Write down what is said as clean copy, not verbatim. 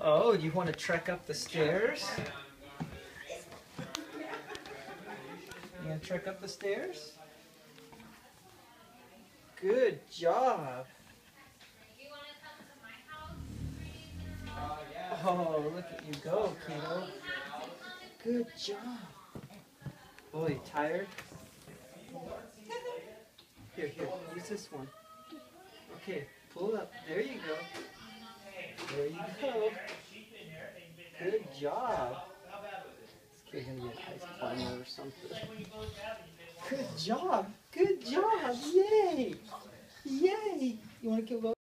Oh, you want to trek up the stairs? You want to trek up the stairs? Good job. Oh, look at you go, kiddo. Good job. Oh, you tired? Here, use this one. Okay, pull up. There you go. There you go. Good job. This kid's gonna be an ice climber or something. Good job. Good job. Yay. Yay. You want to give up?